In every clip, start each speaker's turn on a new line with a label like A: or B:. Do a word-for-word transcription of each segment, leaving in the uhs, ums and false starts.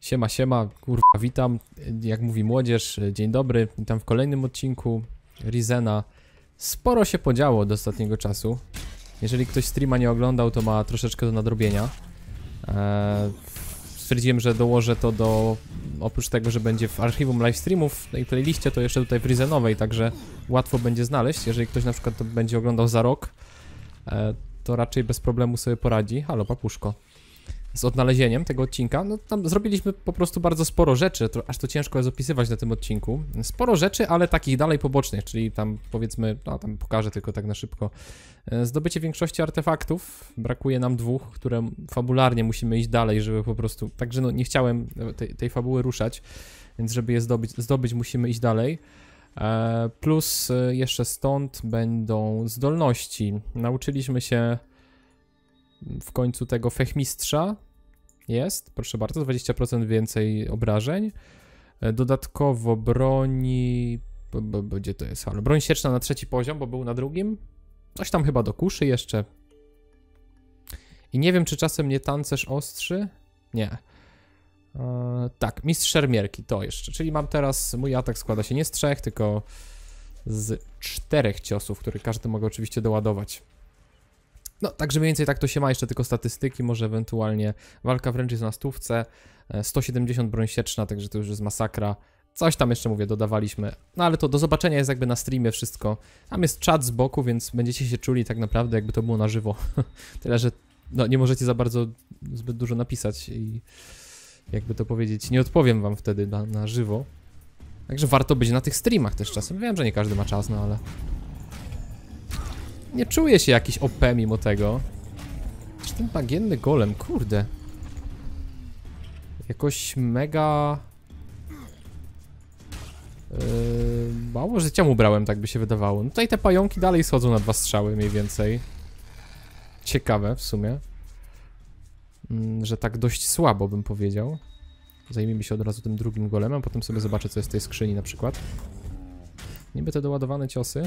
A: Siema, siema, kurwa, witam. Jak mówi młodzież, dzień dobry. Witam w kolejnym odcinku Rizena. Sporo się podziało od ostatniego czasu. Jeżeli ktoś streama nie oglądał, to ma troszeczkę do nadrobienia. Eee, stwierdziłem, że dołożę to do... Oprócz tego, że będzie w archiwum livestreamów, w tej playliście, to jeszcze tutaj w Rizenowej, także łatwo będzie znaleźć. Jeżeli ktoś na przykład to będzie oglądał za rok, eee, to raczej bez problemu sobie poradzi. Halo, papuszko. Z odnalezieniem tego odcinka, no tam zrobiliśmy po prostu bardzo sporo rzeczy, to, aż to ciężko jest opisywać na tym odcinku. Sporo rzeczy, ale takich dalej pobocznych, czyli tam powiedzmy, no tam pokażę tylko tak na szybko. Zdobycie większości artefaktów, brakuje nam dwóch, które fabularnie musimy iść dalej, żeby po prostu, także no nie chciałem tej, tej fabuły ruszać, więc żeby je zdobyć, zdobyć musimy iść dalej. E, plus jeszcze stąd będą zdolności. Nauczyliśmy się w końcu tego fechmistrza. Jest, proszę bardzo, dwadzieścia procent więcej obrażeń. Dodatkowo broni... B, b, b, gdzie to jest? Halo? Broń sieczna na trzeci poziom, bo był na drugim. Coś tam chyba do kuszy jeszcze. I nie wiem, czy czasem nie tancerz ostrzy? Nie. Eee, tak, mistrz szermierki, to jeszcze. Czyli mam teraz... Mój atak składa się nie z trzech, tylko z czterech ciosów, które każdy mogę oczywiście doładować. No, także mniej więcej tak to się ma, jeszcze tylko statystyki, może ewentualnie walka wręcz jest na stówce, sto siedemdziesiąt broń sieczna, także to już jest masakra. Coś tam jeszcze, mówię, dodawaliśmy, no ale to do zobaczenia jest jakby na streamie wszystko. Tam jest czat z boku, więc będziecie się czuli tak naprawdę, jakby to było na żywo. Tyle, że no, nie możecie za bardzo zbyt dużo napisać i jakby to powiedzieć, nie odpowiem wam wtedy na, na żywo. Także warto być na tych streamach też czasem. Wiem, że nie każdy ma czas, no ale... Nie czuję się jakiś O P mimo tego. Czy ten bagienny golem, kurde. Jakoś mega... Yy, mało życia mu brałem, tak by się wydawało. No tutaj te pająki dalej schodzą na dwa strzały mniej więcej. Ciekawe w sumie. Yy, że tak dość słabo bym powiedział. Zajmijmy się od razu tym drugim golemem, potem sobie zobaczę, co jest w tej skrzyni na przykład. Niby te doładowane ciosy.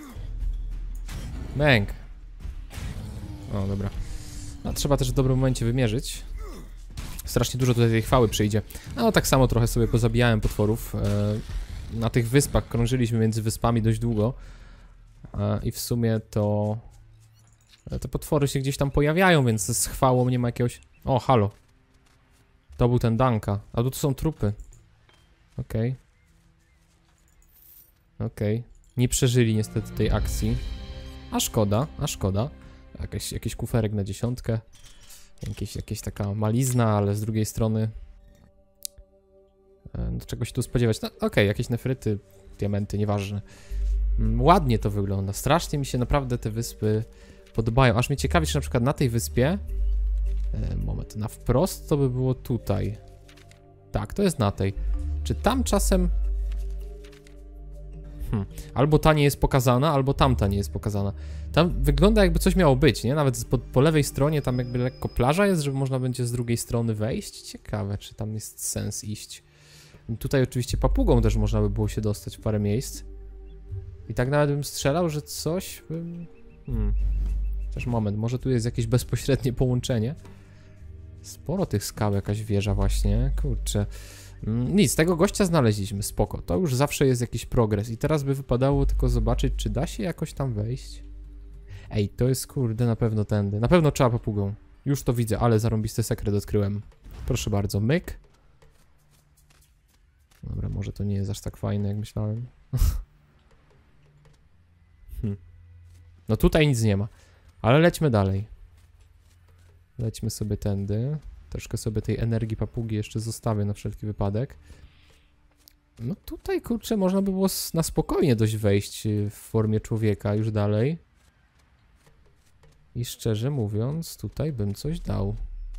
A: Bęk. O, dobra. No, trzeba też w dobrym momencie wymierzyć. Strasznie dużo tutaj tej chwały przyjdzie. No, tak samo trochę sobie pozabijałem potworów. E, na tych wyspach krążyliśmy między wyspami dość długo. E, I w sumie to... Te potwory się gdzieś tam pojawiają, więc z chwałą nie ma jakiegoś... O, halo. To był ten Danka. A tu są trupy. Okej. Okay. Okej. Okay. Nie przeżyli niestety tej akcji. A szkoda, a szkoda. Jakiś, jakiś kuferek na dziesiątkę. Jakieś, jakieś taka malizna, ale z drugiej strony... Do czego się tu spodziewać? No okej, okay, jakieś nefryty, diamenty, nieważne. Ładnie to wygląda. Strasznie mi się naprawdę te wyspy podobają. Aż mnie ciekawi, czy na przykład na tej wyspie... E, moment, na wprost to by było tutaj. Tak, to jest na tej. Czy tam czasem... Hmm. Albo ta nie jest pokazana, albo tamta nie jest pokazana. Tam wygląda jakby coś miało być, nie? Nawet po, po lewej stronie tam jakby lekko plaża jest, żeby można będzie z drugiej strony wejść. Ciekawe, czy tam jest sens iść. I tutaj oczywiście papugą też można by było się dostać w parę miejsc. I tak nawet bym strzelał, że coś bym... Hmm. Chociaż moment, może tu jest jakieś bezpośrednie połączenie. Sporo tych skał, jakaś wieża właśnie, kurczę. Nic, tego gościa znaleźliśmy, spoko. To już zawsze jest jakiś progres. I teraz by wypadało tylko zobaczyć, czy da się jakoś tam wejść. Ej, to jest kurde na pewno tędy. Na pewno trzeba papugą. Już to widzę, ale zarąbisty sekret odkryłem. Proszę bardzo, myk. Dobra, może to nie jest aż tak fajne, jak myślałem. hm. No tutaj nic nie ma. Ale lećmy dalej. Lećmy sobie tędy. Troszkę sobie tej energii papugi jeszcze zostawię na wszelki wypadek. No tutaj, kurczę, można by było na spokojnie dość wejść w formie człowieka już dalej. I szczerze mówiąc, tutaj bym coś dał.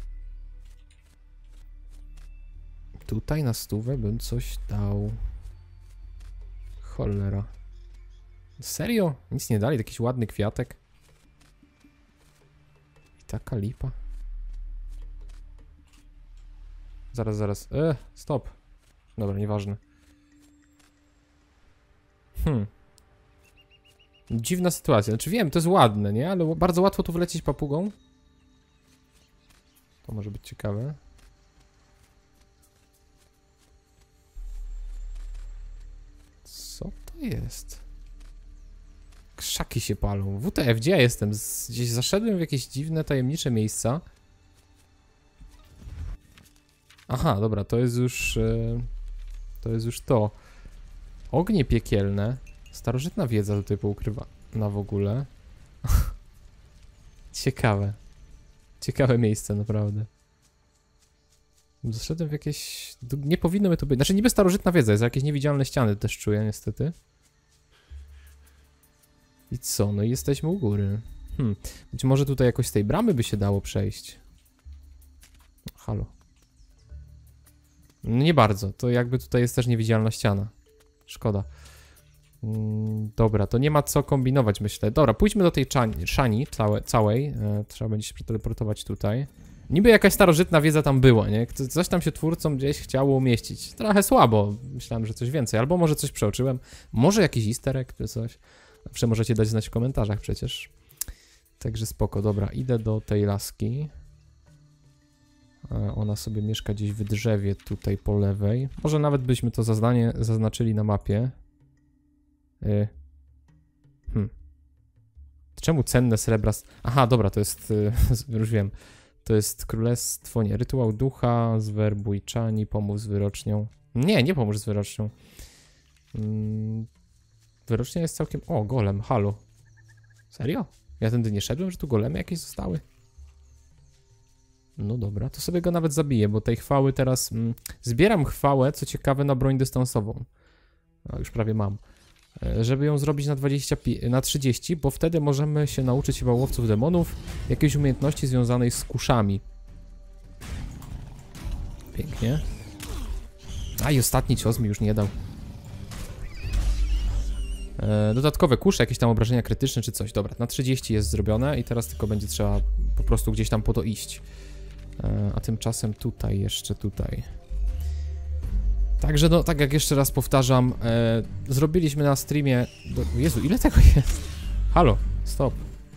A: Tutaj na stówę bym coś dał. Cholera. Serio? Nic nie dali? Jakiś ładny kwiatek? I taka lipa. Zaraz, zaraz. E, stop. Dobra, nieważne. Hmm. Dziwna sytuacja. Znaczy wiem, to jest ładne, nie? Ale bardzo łatwo tu wlecieć papugą. To może być ciekawe. jest? Krzaki się palą. W T F, gdzie ja jestem? Z, gdzieś zaszedłem w jakieś dziwne, tajemnicze miejsca. Aha, dobra, to jest już... Yy, to jest już to. Ognie piekielne. Starożytna wiedza tutaj poukrywana w ogóle. Ciekawe. Ciekawe miejsce, naprawdę. Zaszedłem w jakieś... Nie powinno by to być. Znaczy niby starożytna wiedza, jest jakieś niewidzialne ściany też czuję, niestety. I co? No i jesteśmy u góry. Hmm. Być może tutaj jakoś z tej bramy by się dało przejść. Halo. No nie bardzo. To jakby tutaj jest też niewidzialna ściana. Szkoda. Mm, dobra, to nie ma co kombinować, myślę. Dobra, pójdźmy do tej czani, szani całe, całej. E, trzeba będzie się przeteleportować tutaj. Niby jakaś starożytna wiedza tam była, nie? Coś tam się twórcom gdzieś chciało umieścić. Trochę słabo. Myślałem, że coś więcej. Albo może coś przeoczyłem. Może jakiś easter egg czy coś. Zawsze możecie dać znać w komentarzach przecież. Także spoko. Dobra, idę do tej laski. Ona sobie mieszka gdzieś w drzewie tutaj po lewej. Może nawet byśmy to zaznanie, zaznaczyli na mapie. Yy. Hmm. Czemu cenne srebra... Aha, dobra, to jest... Yy, już wiem. To jest królestwo, nie, rytuał ducha, zwerbuj czani, pomóż z wyrocznią. Nie, nie pomóż z wyrocznią. Yy. Wyrocznia jest całkiem... O, golem, halo. Serio? Ja tędy nie szedłem, że tu golemy jakieś zostały? No dobra, to sobie go nawet zabiję, bo tej chwały teraz... Mm, zbieram chwałę, co ciekawe, na broń dystansową. No, już prawie mam. E, żeby ją zrobić na dwadzieścia, na trzydzieści, bo wtedy możemy się nauczyć chyba łowców demonów jakiejś umiejętności związanej z kuszami. Pięknie. A i ostatni cios mi już nie dał. E, dodatkowe kusze, jakieś tam obrażenia krytyczne czy coś. Dobra, na trzydzieści jest zrobione i teraz tylko będzie trzeba po prostu gdzieś tam po to iść. E, a tymczasem tutaj, jeszcze tutaj. Także no, tak jak jeszcze raz powtarzam, e, zrobiliśmy na streamie... Do... Jezu, ile tego jest? Halo, stop.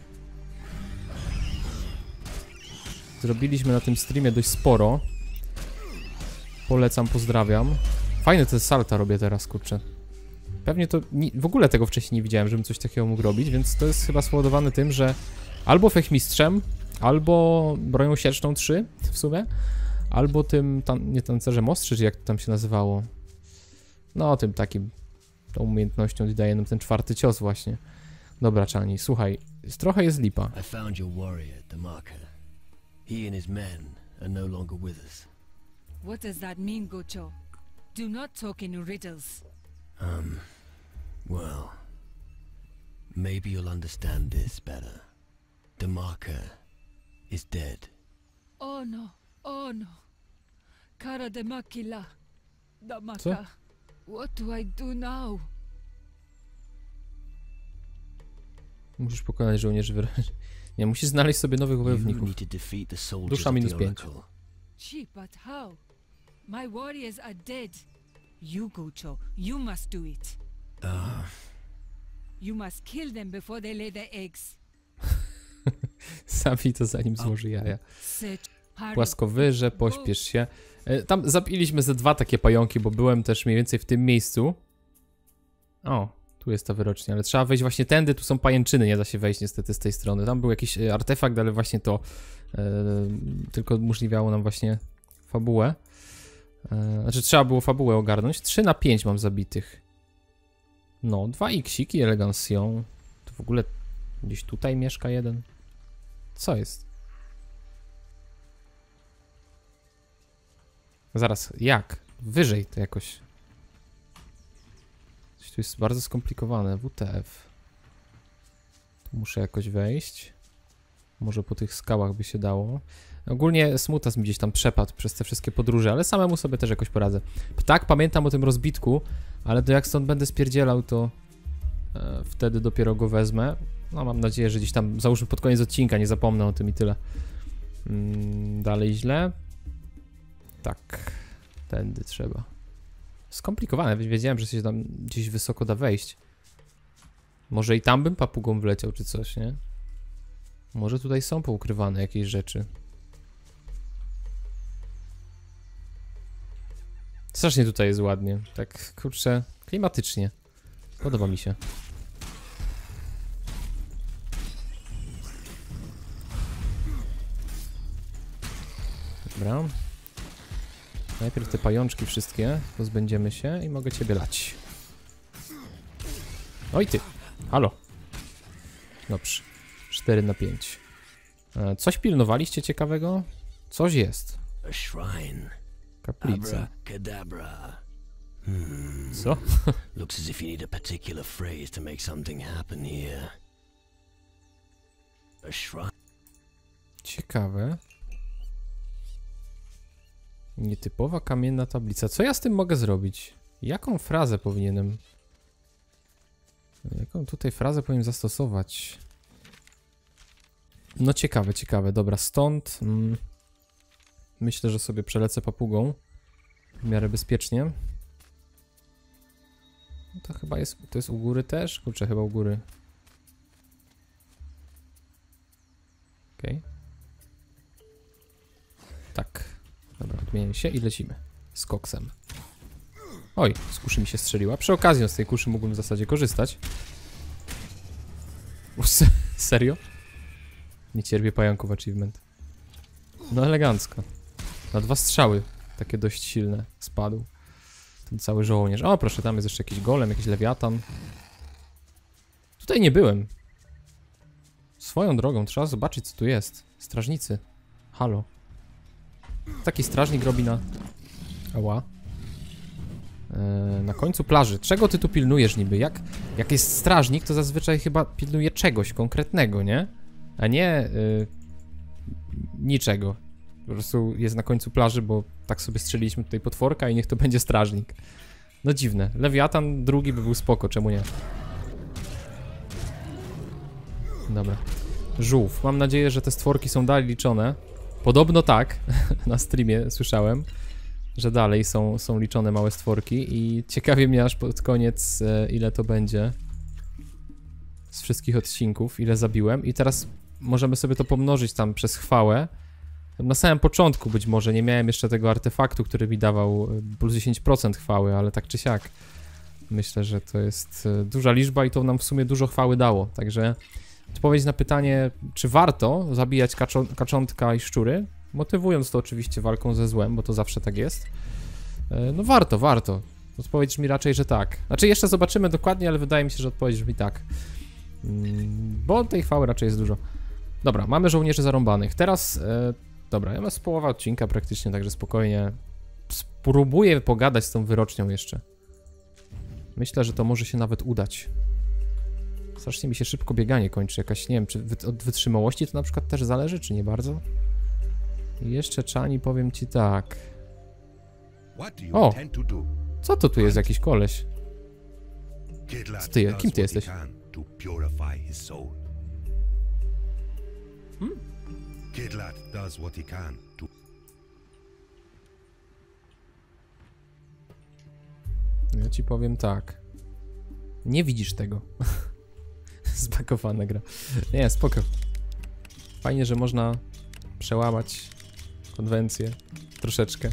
A: Zrobiliśmy na tym streamie dość sporo. Polecam, pozdrawiam. Fajne te salta robię teraz, kurczę. Pewnie to... Nie, w ogóle tego wcześniej nie widziałem, żebym coś takiego mógł robić, więc to jest chyba spowodowane tym, że albo fechmistrzem, albo bronią sieczną trzy w sumie, albo tym, tam, nie tancerzem ostrzy, czy jak to tam się nazywało. No, tym takim, tą umiejętnością daje nam ten czwarty cios właśnie. Dobra, Czani, słuchaj, trochę jest lipa.
B: I found your warrior, Damarka. He and his men are no longer with us.
C: What does that mean, Gocho? Do not talk in riddles.
B: Um, well, maybe you'll understand this better. Damarka is dead.
C: Oh no, oh no. Kara de Makila. Damaka.
A: Co?
C: What do I do now?
A: Musisz pokonać żołnierzy wyraźnie. Nie, musisz znaleźć sobie nowych
B: You
A: wojowników.
B: need to defeat the soldiers
A: Dusza
B: of
A: minus
B: the
A: pięć.
B: Oracle.
C: Gee, but how? My warriors are dead. You, Gocho, you must do it.
B: Ah,
C: You must kill them before they lay their eggs.
A: Zabij to zanim złoży jaja.
C: Search. Hurry.
A: Płaskowyże, pośpiesz się. E, Tam zabiliśmy ze dwa takie pająki, bo byłem też mniej więcej w tym miejscu. O, tu jest ta wyrocznia, ale trzeba wejść właśnie tędy, tu są pajęczyny, nie da się wejść niestety z tej strony. Tam był jakiś e, artefakt, ale właśnie to e, tylko umożliwiało nam właśnie fabułę. E, znaczy trzeba było fabułę ogarnąć. trzy na pięć mam zabitych. No, dwa iksiki, elegancją. To w ogóle gdzieś tutaj mieszka jeden. Co jest? Zaraz, jak? Wyżej to jakoś. Coś tu jest bardzo skomplikowane. W T F. Tu muszę jakoś wejść. Może po tych skałach by się dało. Ogólnie Smutas mi gdzieś tam przepadł przez te wszystkie podróże, ale samemu sobie też jakoś poradzę. Tak, pamiętam o tym rozbitku, ale to jak stąd będę spierdzielał, to e, wtedy dopiero go wezmę. No mam nadzieję, że gdzieś tam, załóżmy pod koniec odcinka, nie zapomnę o tym i tyle. Mm, dalej źle. Tak, tędy trzeba. Skomplikowane, wiedziałem, że się tam gdzieś wysoko da wejść. Może i tam bym papugą wleciał, czy coś, nie? Może tutaj są poukrywane jakieś rzeczy. Strasznie tutaj jest ładnie, tak kurczę, klimatycznie. Podoba mi się. Dobra. Najpierw te pajączki wszystkie, pozbędziemy się i mogę ciebie lać. Oj ty, halo. Dobrze, cztery na pięć. E, coś pilnowaliście ciekawego? Coś jest.
B: A shrine.
A: Kaplica.
B: Abracadabra. Hmm.
A: Co?
B: Looks as if you need a particular phrase to make something happen here. A shrine.
A: Ciekawe. Nietypowa kamienna tablica. Co ja z tym mogę zrobić? Jaką frazę powinienem... Jaką tutaj frazę powinien zastosować? No ciekawe, ciekawe. Dobra, stąd... Mm, myślę, że sobie przelecę papugą. W miarę bezpiecznie. No to chyba jest... To jest u góry też? Kurczę, chyba u góry. Okej. Okay. Tak. Dobra, odmienię się i lecimy. Z koksem. Oj, z kuszy mi się strzeliła. Przy okazji z tej kuszy mógłbym w zasadzie korzystać. O, se serio? Nie cierpię pająków achievement. No elegancko. Na dwa strzały. Takie dość silne. Spadł. Ten cały żołnierz. O, proszę, tam jest jeszcze jakiś golem, jakiś lewiatan. Tutaj nie byłem. Swoją drogą, trzeba zobaczyć, co tu jest. Strażnicy. Halo. Taki strażnik robi na... Ała. Eee, na końcu plaży. Czego ty tu pilnujesz niby? Jak, jak jest strażnik, to zazwyczaj chyba pilnuje czegoś konkretnego, nie? A nie... Yy, niczego. Po prostu jest na końcu plaży, bo tak sobie strzeliliśmy tutaj potworka i niech to będzie strażnik. No dziwne. Lewiatan drugi by był spoko, czemu nie? Dobra. Żółw. Mam nadzieję, że te stworki są dalej liczone. Podobno tak. Na streamie słyszałem, że dalej są, są liczone małe stworki i ciekawie mnie aż pod koniec, ile to będzie z wszystkich odcinków, ile zabiłem i teraz możemy sobie to pomnożyć tam przez chwałę. Na samym początku być może nie miałem jeszcze tego artefaktu, który mi dawał plus dziesięć procent chwały, ale tak czy siak myślę, że to jest duża liczba i to nam w sumie dużo chwały dało, także odpowiedź na pytanie, czy warto zabijać kaczo kaczątka i szczury, motywując to oczywiście walką ze złem, bo to zawsze tak jest. No warto, warto. Odpowiedź brzmi raczej, że tak. Znaczy jeszcze zobaczymy dokładnie, ale wydaje mi się, że odpowiedź brzmi tak. Bo tej chwały raczej jest dużo. Dobra, mamy żołnierzy zarąbanych. Teraz, e, dobra, ja mam z połowa odcinka praktycznie, także spokojnie. Spróbuję pogadać z tą wyrocznią jeszcze. Myślę, że to może się nawet udać. Strasznie mi się szybko bieganie kończy, jakaś, nie wiem, czy wy od wytrzymałości to na przykład też zależy, czy nie bardzo? I jeszcze Chani, powiem ci tak. O! Co to tu jest, jakiś koleś? Co ty, kim ty jesteś? Hmm? Ja ci powiem tak. Nie widzisz tego. Zbagowana gra. Nie, spoko. Fajnie, że można przełamać konwencję troszeczkę.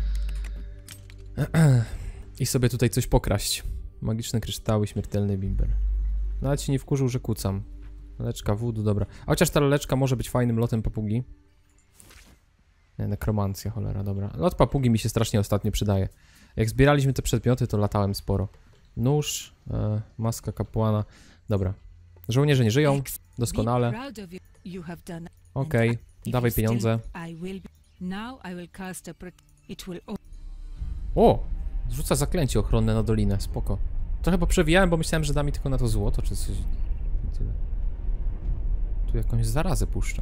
A: I sobie tutaj coś pokraść. Magiczne kryształy, śmiertelny bimber. Nawet się nie wkurzył, że kucam. Leczka wódu, dobra. A chociaż ta leczka może być fajnym lotem papugi. Nie, nekromancja, cholera, dobra. Lot papugi mi się strasznie ostatnio przydaje. Jak zbieraliśmy te przedmioty, to latałem sporo. Nóż, e, maska kapłana. Dobra. Żołnierze nie żyją. Doskonale. Okej, okay. Dawaj pieniądze. O! Zrzuca zaklęcie ochronne na dolinę, spoko. To chyba przewijałem, bo myślałem, że da mi tylko na to złoto, czy coś. Tyle. Tu jakąś zarazę puszcza.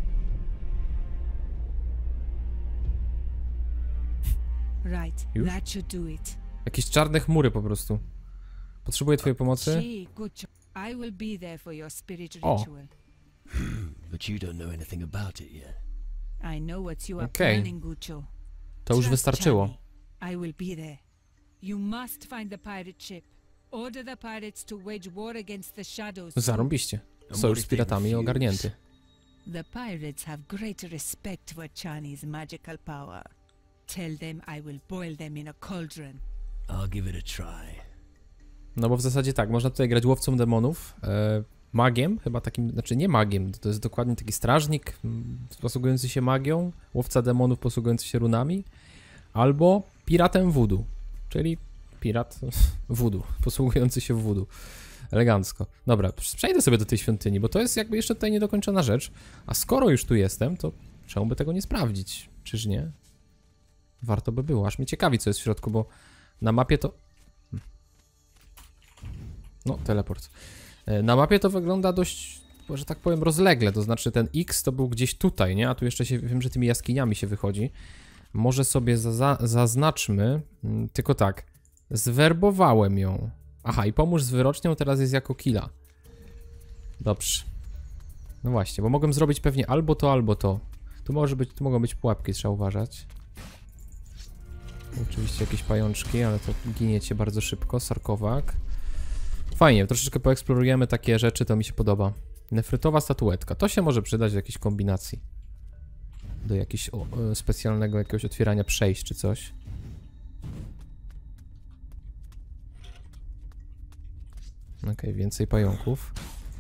A: Już? Jakieś czarne chmury po prostu. Potrzebuję twojej pomocy. O! Okej. Okay. To już wystarczyło. Zarąbiście. Sojusz z piratami ogarnięty.
C: The pirates have great respect for Chani's magical power. Tell them I will boil them in a cauldron.
B: I'll give it a try.
A: No bo w zasadzie tak, można tutaj grać łowcą demonów, e, magiem, chyba takim, znaczy nie magiem, to jest dokładnie taki strażnik m, posługujący się magią, łowca demonów posługujący się runami, albo piratem voodoo, czyli pirat voodoo, posługujący się voodoo. Elegancko. Dobra, przejdę sobie do tej świątyni, bo to jest jakby jeszcze tutaj niedokończona rzecz, a skoro już tu jestem, to czemu by tego nie sprawdzić? Czyż nie? Warto by było, aż mnie ciekawi, co jest w środku, bo na mapie to... No, teleport. Na mapie to wygląda dość, że tak powiem, rozlegle, to znaczy ten X to był gdzieś tutaj, nie? A tu jeszcze się, wiem, że tymi jaskiniami się wychodzi. Może sobie za, za, zaznaczmy, tylko tak, zwerbowałem ją. Aha, i pomóż z wyrocznią teraz jest jako killa. Dobrze. No właśnie, bo mogłem zrobić pewnie albo to, albo to. Tu może być, tu mogą być pułapki, trzeba uważać. Oczywiście jakieś pajączki, ale to giniecie bardzo szybko, sarkowak. Fajnie, troszeczkę poeksplorujemy takie rzeczy, to mi się podoba. Nefrytowa statuetka, to się może przydać do jakiejś kombinacji. Do jakiegoś o, specjalnego jakiegoś otwierania przejść czy coś. Okej, okay, więcej pająków.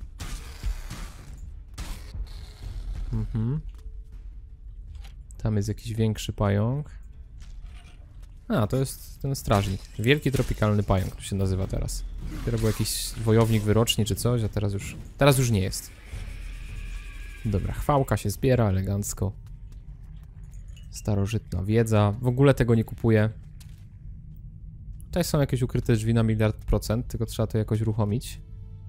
A: Mhm. Tam jest jakiś większy pająk. A, to jest ten strażnik. Wielki tropikalny pająk, to się nazywa teraz. Dopiero był jakiś wojownik wyroczni czy coś, a teraz już... Teraz już nie jest. Dobra, chwałka się zbiera elegancko. Starożytna wiedza. W ogóle tego nie kupuję. Tutaj są jakieś ukryte drzwi na miliard procent, tylko trzeba to jakoś uruchomić.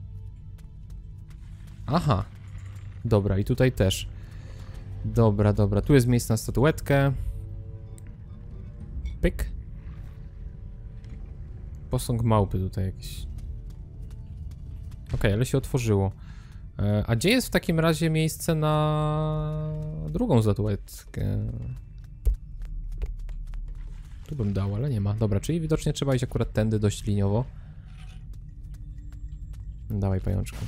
A: Aha. Dobra, i tutaj też. Dobra, dobra. Tu jest miejsce na statuetkę. Pyk. Posąg małpy tutaj jakiś. Okej, okay, ale się otworzyło. E, a gdzie jest w takim razie miejsce na drugą statuetkę? Tu bym dał, ale nie ma. Dobra, czyli widocznie trzeba iść akurat tędy dość liniowo. Dawaj, pajączku.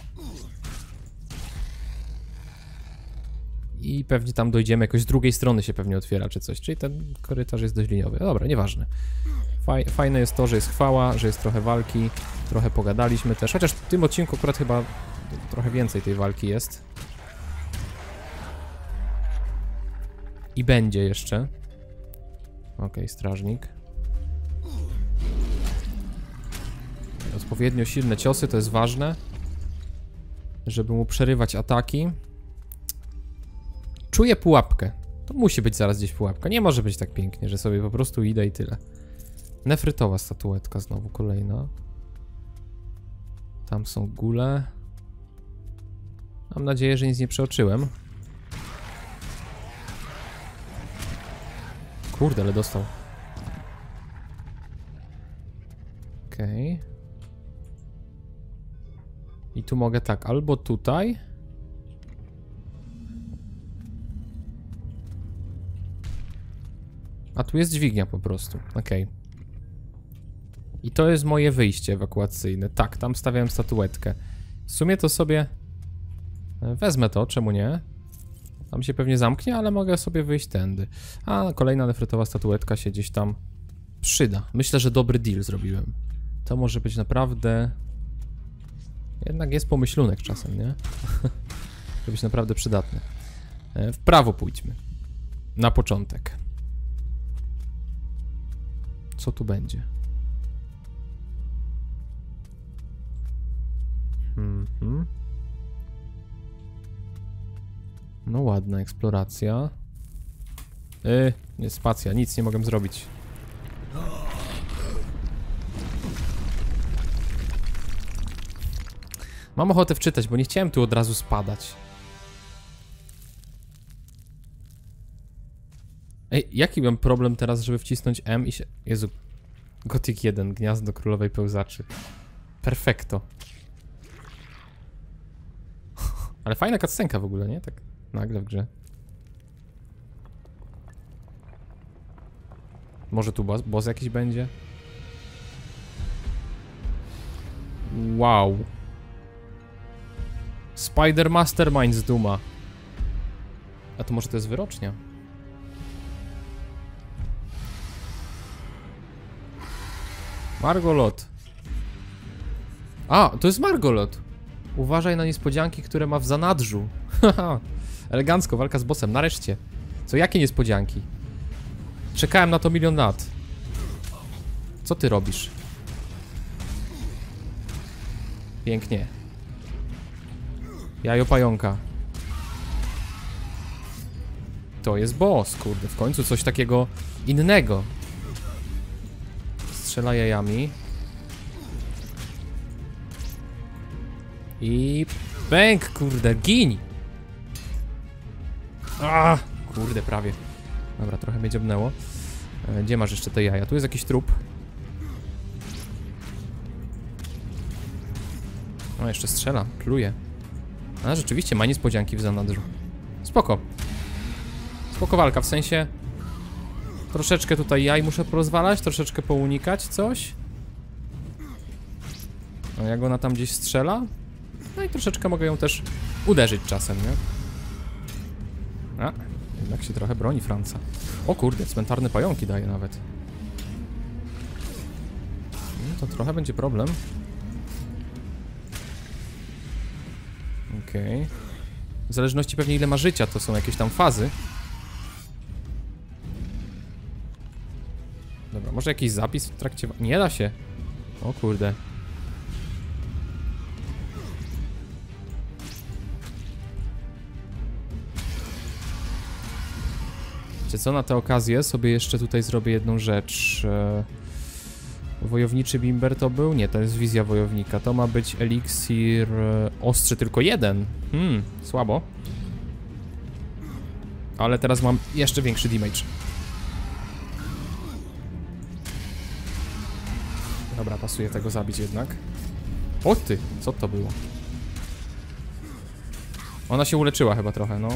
A: I pewnie tam dojdziemy, jakoś z drugiej strony się pewnie otwiera czy coś, czyli ten korytarz jest dość liniowy. Dobra, nieważne. Faj, fajne jest to, że jest chwała, że jest trochę walki, trochę pogadaliśmy też, chociaż w tym odcinku akurat chyba trochę więcej tej walki jest. I będzie jeszcze. Okej, okay, strażnik. Odpowiednio silne ciosy, to jest ważne, żeby mu przerywać ataki. Czuję pułapkę. To musi być zaraz gdzieś pułapka. Nie może być tak pięknie, że sobie po prostu idę i tyle. Nefrytowa statuetka znowu kolejna. Tam są gule. Mam nadzieję, że nic nie przeoczyłem. Kurde, ale dostał. Okej. Okay. I tu mogę tak, albo tutaj. A tu jest dźwignia po prostu. Okej. Okay. I to jest moje wyjście ewakuacyjne. Tak, tam stawiałem statuetkę. W sumie to sobie... Wezmę to, czemu nie? Tam się pewnie zamknie, ale mogę sobie wyjść tędy. A kolejna nefrytowa statuetka się gdzieś tam przyda. Myślę, że dobry deal zrobiłem. To może być naprawdę... Jednak jest pomyślunek czasem, nie? Może być naprawdę przydatny. W prawo pójdźmy. Na początek. Co tu będzie? Mhm. No ładna eksploracja. Yy, nie spacja, nic nie mogę zrobić. Mam ochotę wczytać, bo nie chciałem tu od razu spadać. Ej, jaki mam problem teraz, żeby wcisnąć M i się... Jezu. Gothic jeden, Gniazdo Królowej Pełzaczy. Perfekto. Ale fajna cutscenka w ogóle, nie? Tak nagle w grze. Może tu boss, boss jakiś będzie? Wow. Spider Mastermind z Duma. A to może to jest wyrocznia? Margolot. A, to jest Margolot. Uważaj na niespodzianki, które ma w zanadrzu. Haha. Elegancko, walka z bossem, nareszcie. Co, jakie niespodzianki? Czekałem na to milion lat. Co ty robisz? Pięknie. Jajo pająka. To jest boss, kurde, w końcu coś takiego innego. Strzela jajami. I... Bęk, kurde, gin! A, kurde, prawie. Dobra, trochę mnie dziobnęło. E, gdzie masz jeszcze te jaja? Tu jest jakiś trup. O, jeszcze strzela, pluje. A, rzeczywiście ma niespodzianki w zanadrzu. Spoko. Spoko walka, w sensie... Troszeczkę tutaj jaj muszę porozwalać, troszeczkę pounikać coś. A jak ona tam gdzieś strzela? No i troszeczkę mogę ją też uderzyć czasem, nie? A, jednak się trochę broni Franca. O kurde, cmentarne pająki daje nawet. No to trochę będzie problem. Okej. Okay. W zależności pewnie ile ma życia, to są jakieś tam fazy. Dobra, może jakiś zapis w trakcie... Nie da się. O kurde. Wiecie co, na tę okazję sobie jeszcze tutaj zrobię jedną rzecz. Wojowniczy bimber to był? Nie, to jest wizja wojownika. To ma być eliksir ostrzy tylko jeden. Hmm, słabo. Ale teraz mam jeszcze większy damage. Dobra, pasuje tego zabić jednak. O ty, co to było? Ona się uleczyła chyba trochę, no.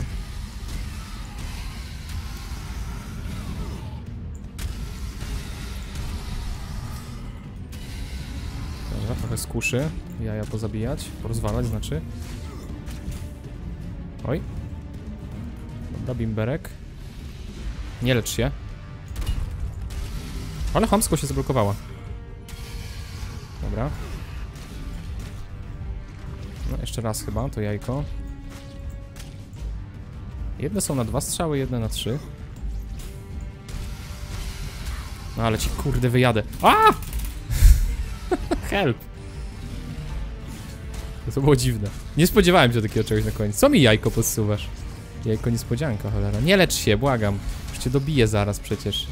A: Dobra, trochę skuszy. Jaja pozabijać, porozwalać znaczy. Oj. Dobra, bimberek. Nie lecz się. Ale chamsko się zablokowała. Dobra. No jeszcze raz chyba, to jajko. Jedne są na dwa strzały, jedne na trzy. No ale ci kurde wyjadę. A! Help! To było dziwne. Nie spodziewałem się takiego czegoś na koniec. Co mi jajko podsuwasz? Jajko niespodzianka, cholera. Nie lecz się, błagam. Już cię dobiję zaraz przecież.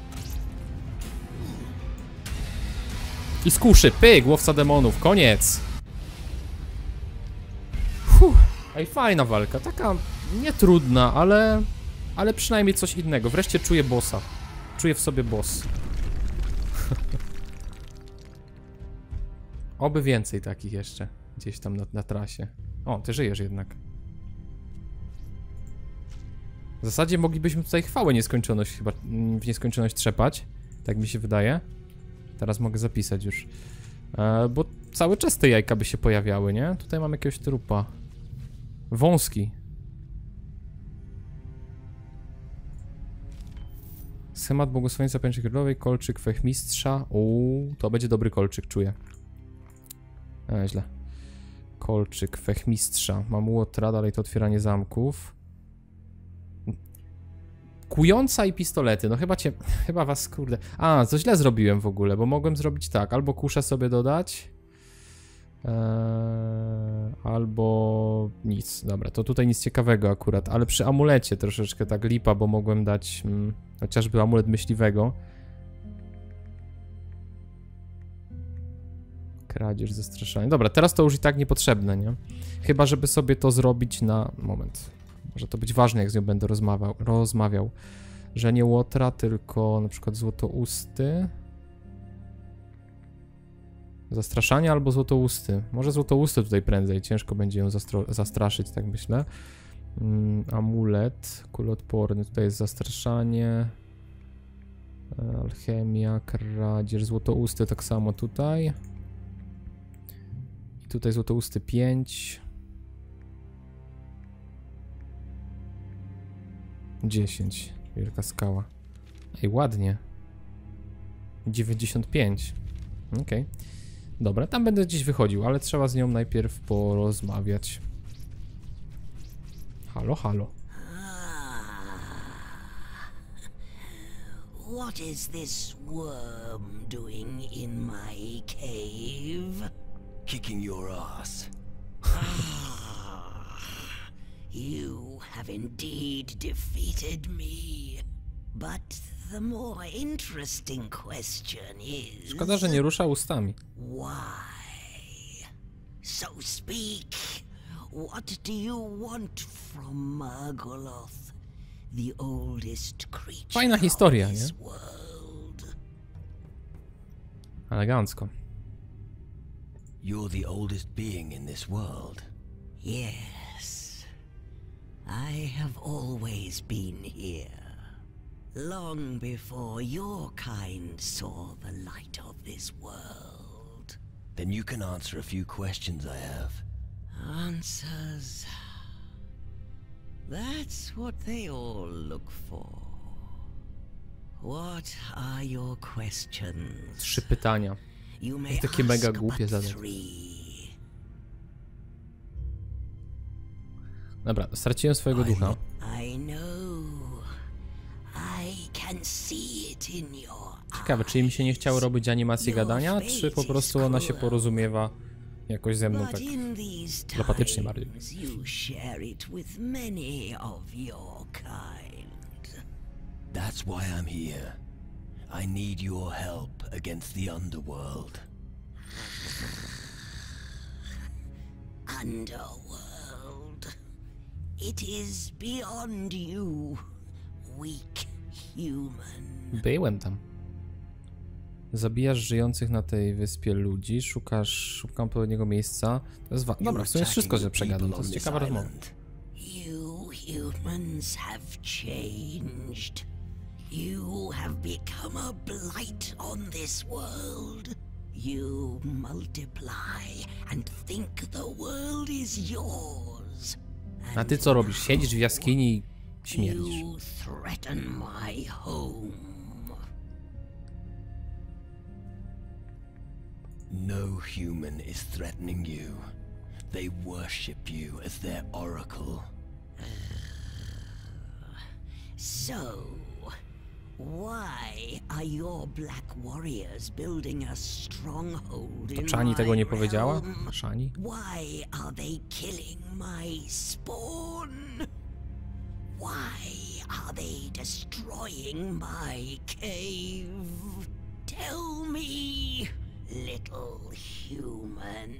A: I skuszy, pyk, łowca demonów, koniec. Fuh, ej, fajna walka, taka nietrudna, ale... Ale przynajmniej coś innego, wreszcie czuję bossa. Czuję w sobie boss. Oby więcej takich jeszcze, gdzieś tam na, na trasie. O, ty żyjesz jednak. W zasadzie moglibyśmy tutaj chwałę nieskończoność chyba, w nieskończoność trzepać, tak mi się wydaje. Teraz mogę zapisać już. E, bo cały czas te jajka by się pojawiały, nie? Tutaj mam jakiegoś trupa. Wąski. Schemat błogosławieństwa pęczy królowej, kolczyk fechmistrza. Uuu, to będzie dobry kolczyk, czuję. E, źle. Kolczyk fechmistrza. Mam łotra, dalej to otwieranie zamków. Kująca i pistolety, no chyba cię, chyba was, kurde... A, co źle zrobiłem w ogóle, bo mogłem zrobić tak, albo kuszę sobie dodać, ee, albo nic, dobra, to tutaj nic ciekawego akurat, ale przy amulecie troszeczkę tak lipa, bo mogłem dać mm, chociażby amulet myśliwego. Kradzież, zastraszanie, dobra, teraz to już i tak niepotrzebne, nie? Chyba, żeby sobie to zrobić na... moment... Może to być ważne, jak z nią będę rozmawiał, rozmawiał. Że nie łotra, tylko na przykład złotousty. Zastraszanie albo złotousty. Może złotousty tutaj prędzej, ciężko będzie ją zastraszyć, tak myślę. Mm, amulet, kuloodporny, tutaj jest zastraszanie. Alchemia, kradzież, złotousty tak samo tutaj. I tutaj złotousty pięć. dziesięć. Wielka skała. Ej, ładnie. dziewięćdziesiąt pięć. Okej. Okay. Dobra, tam będę gdzieś wychodził, ale trzeba z nią najpierw porozmawiać. Halo, halo.
D: What is this worm doing in my cave?
B: Kicking your ass.
D: You have indeed defeated me. But the more interesting question is...
A: Szkoda, że nie rusza ustami.
D: Why? So speak. What do you want from Margoloth, the oldest creature
A: Fajna historia,
D: of
A: nie?
D: this world?
A: Elegancko.
B: You're the oldest being in this world.
D: Yes. I have always been here. Long before your kind saw the light of this world.
B: Then you can answer a few questions I have.
D: Answers. That's what they all look for. What are your questions?
A: Trzy pytania.
D: You may
A: Takie mega
D: ask
A: głupie
D: but
A: zadanie.
D: three.
A: Dobra, straciłem swojego ducha.
D: I know. I can see it in your
A: Ciekawe, czy im się nie chciało robić animacji gadania, czy po prostu ona się porozumiewa jakoś ze mną
D: But
A: tak
D: in these
A: telepatycznie bardziej.
D: times, you share it with many of your kind.
B: That's why I'm here. I need your help against the underworld.
D: Underworld. It is beyond you, weak human.
A: Byłem tam. Zabijasz żyjących na tej wyspie ludzi, szukasz, szukam odpowiedniego miejsca. To jest wa- Dobra, w sumie jest wszystko, że przegadam, to jest ciekawa rozmowa.
D: You humans have changed. You have become a blight on this world. You multiply and think the world is yours.
A: A ty co robisz? Siedzisz w jaskini i śmierdzisz.
D: You threaten my home.
B: No human is threatening you. They worship you as their oracle.
D: So, why are your black warriors building a stronghold
A: To
D: in
A: Shani tego
D: my
A: nie powiedziała?
D: realm?
A: Shani?
D: Why are they killing my spawn? Why are they destroying my cave? Tell me, little human.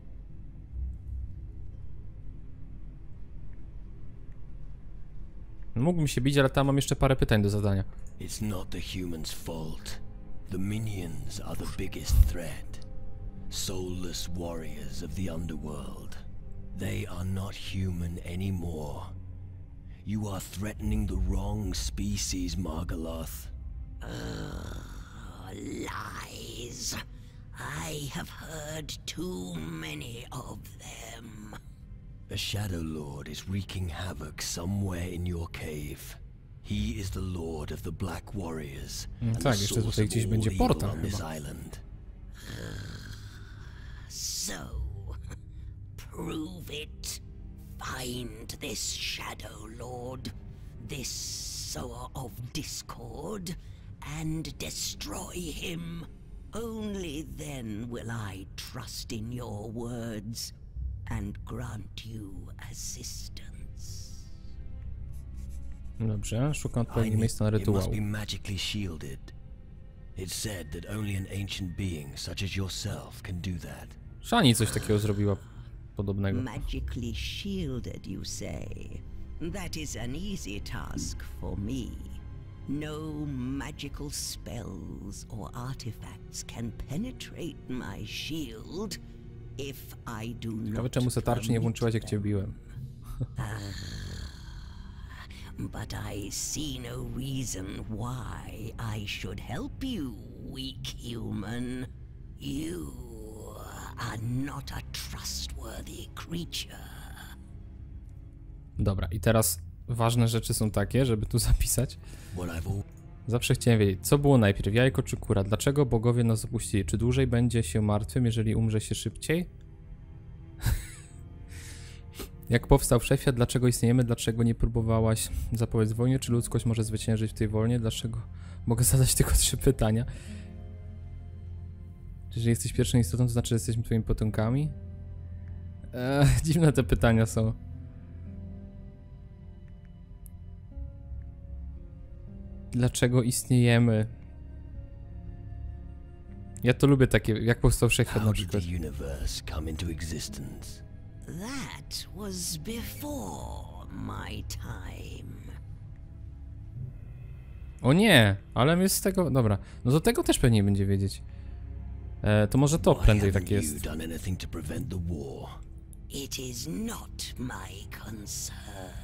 A: Mógłbym się bić, ale tam mam jeszcze parę pytań do zadania.
B: It's not the humans' fault. The minions are the biggest threat. Soulless warriors of the underworld. They are not human anymore. You are threatening the wrong species, Margoloth.
D: Uh, lies. I have heard too many of them.
B: A Shadow Lord is wreaking havoc somewhere in your cave. He is the Lord of the Black Warriors.
A: Mm,
B: and
A: tak,
B: the
A: jeszcze
B: source
A: tutaj
B: of
A: gdzieś
B: all
A: będzie
B: evil
A: portal
B: on this
A: chyba.
B: island.
D: So, prove it. Find this Shadow Lord, this sower of discord, and destroy him. Only then will I trust in your words and grant you assistance.
A: Dobrze, szukam
B: I
A: odpowiedniego
B: need-
A: miejsca na
B: it must
A: rytuał.
B: be magically shielded. It's said that only an ancient being such as yourself can do that.
A: Shani coś takiego zrobiła podobnego.
D: Magically shielded, you say? That is an easy task for me. No magical spells or artifacts can penetrate my shield if I do
A: Ciekawe,
D: not
A: czemu se tarczy nie włączyłaś, jak
D: permit
A: cię biłem.
D: But I see no reason why I should help you, weak human. You are not a trustworthy creature.
A: Dobra, i teraz ważne rzeczy są takie, żeby tu zapisać.
B: What I've all
A: Zawsze chciałem wiedzieć, co było najpierw, jajko czy kura? Dlaczego bogowie nas opuścili? Czy dłużej będzie się martwym, jeżeli umrze się szybciej? Jak powstał wszechświat? Dlaczego istniejemy? Dlaczego nie próbowałaś zapowiedz wojny? Czy ludzkość może zwyciężyć w tej wojnie? Dlaczego? Mogę zadać tylko trzy pytania. Jeżeli jesteś pierwszą istotą, to znaczy, że jesteśmy twoimi potomkami? Eee, dziwne te pytania są. Dlaczego istniejemy? Ja to lubię takie, jak powstał wszechświat na
B: How did
A: przykład.
B: the universe come into existence?
D: That was before my time.
A: O nie, ale my z tego, dobra, no do tego też pewnie będzie wiedzieć. E, to może to
B: Why
A: prędzej
B: haven't
A: tak
B: you
A: jest.
B: done anything to prevent the war?
D: It is not my concern.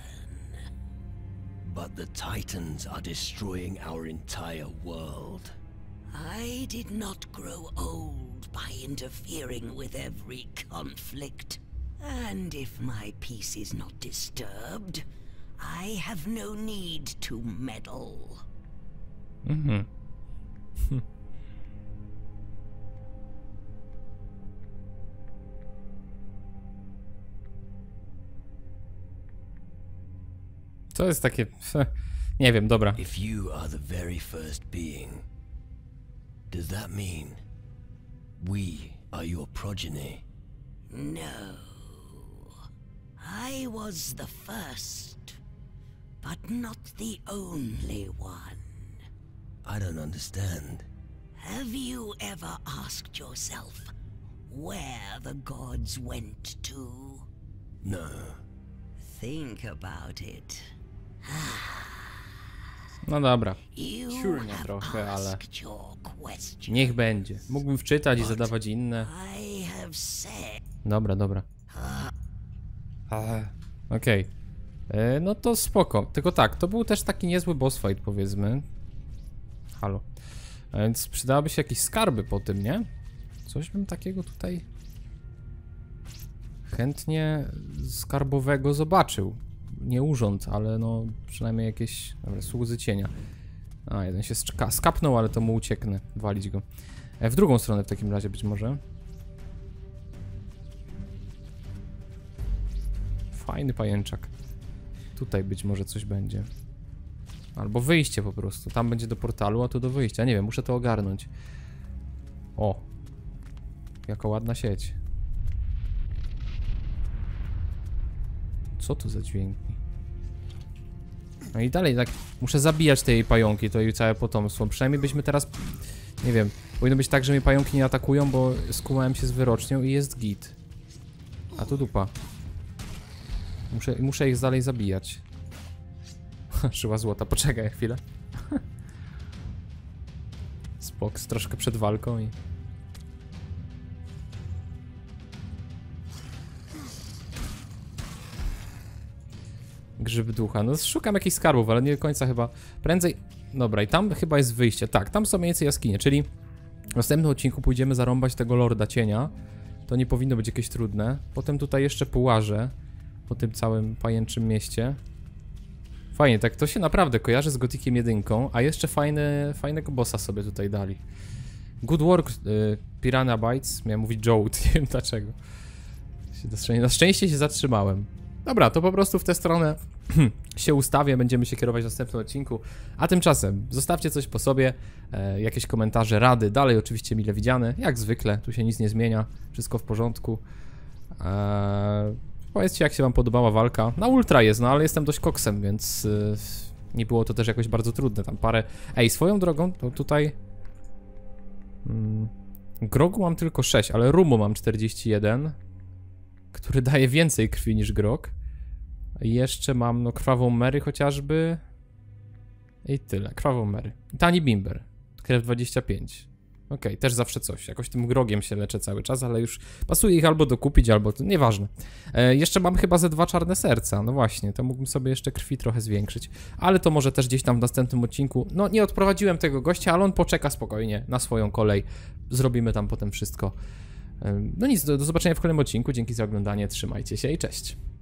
B: But the Titans are destroying our entire world.
D: I did not grow old by interfering with every conflict. And if my peace is not disturbed, I have no need to meddle.
A: Mhm. To jest takie... Nie wiem, dobra.
B: If you are the very first being, does that mean we are your progeny?
D: No. I was the first, but not the only one.
B: I don't understand.
D: Have you ever asked yourself where the gods went to?
B: No.
D: Think about it.
A: No dobra.
D: You
A: Ciurnia
D: have
A: trochę, ale
D: asked your question.
A: niech będzie. Mógłbym wczytać i zadawać inne.
D: I have said.
A: Dobra, dobra. Okej. Okay. No to spoko. Tylko tak, to był też taki niezły boss fight, powiedzmy. Halo. A więc przydałyby się jakieś skarby po tym, nie? Coś bym takiego tutaj chętnie skarbowego zobaczył. Nie urząd, ale no przynajmniej jakieś... Dobra, słudzy cienia. A, jeden się ska skapnął, ale to mu ucieknę. Walić go. E, w drugą stronę w takim razie być może. Fajny pajęczak. Tutaj być może coś będzie. Albo wyjście po prostu. Tam będzie do portalu, a tu do wyjścia. Nie wiem, muszę to ogarnąć. O! Jaka ładna sieć. Co to za dźwięki? No i dalej tak... Muszę zabijać te jej pająki, to jej całe potomstwo. Przynajmniej byśmy teraz... Nie wiem. Powinno być tak, że mnie pająki nie atakują, bo skumałem się z wyrocznią i jest git. A tu dupa. Muszę, muszę ich dalej zabijać. Żyła złota, poczekaj chwilę. Spoks, troszkę przed walką i... Grzyb ducha, no szukam jakichś skarbów, ale nie do końca chyba... Prędzej... Dobra, i tam chyba jest wyjście. Tak, tam są mniej więcej jaskinie, czyli... W następnym odcinku pójdziemy zarąbać tego Lorda Cienia. To nie powinno być jakieś trudne. Potem tutaj jeszcze połażę po tym całym pajęczym mieście. Fajnie, tak to się naprawdę kojarzy z Gothiciem jedynką, a jeszcze fajny, fajnego bossa sobie tutaj dali. Good work, y, Piranha Bytes. Miałem mówić Jolt, nie wiem dlaczego. Na szczęście się zatrzymałem. Dobra, to po prostu w tę stronę się ustawię, będziemy się kierować w następnym odcinku. A tymczasem zostawcie coś po sobie, e, jakieś komentarze, rady, dalej oczywiście mile widziane, jak zwykle, tu się nic nie zmienia, wszystko w porządku. E, powiedzcie, jak się wam podobała walka. Na ultra jest, no ale jestem dość koksem, więc e, nie było to też jakoś bardzo trudne, tam parę... Ej, swoją drogą, to tutaj... Mm, grogu mam tylko sześć, ale rumu mam czterdzieści jeden, który daje więcej krwi niż grog. I jeszcze mam, no, krwawą Mary chociażby. I tyle, krwawą Mary. Tani Bimber, krew dwadzieścia pięć. Okej, okay, też zawsze coś. Jakoś tym grogiem się leczę cały czas, ale już pasuje ich albo dokupić, albo... To nieważne. E, jeszcze mam chyba ze dwa czarne serca. No właśnie, to mógłbym sobie jeszcze krwi trochę zwiększyć. Ale to może też gdzieś tam w następnym odcinku. No nie odprowadziłem tego gościa, ale on poczeka spokojnie na swoją kolej. Zrobimy tam potem wszystko. E, no nic, do, do zobaczenia w kolejnym odcinku. Dzięki za oglądanie, trzymajcie się i cześć.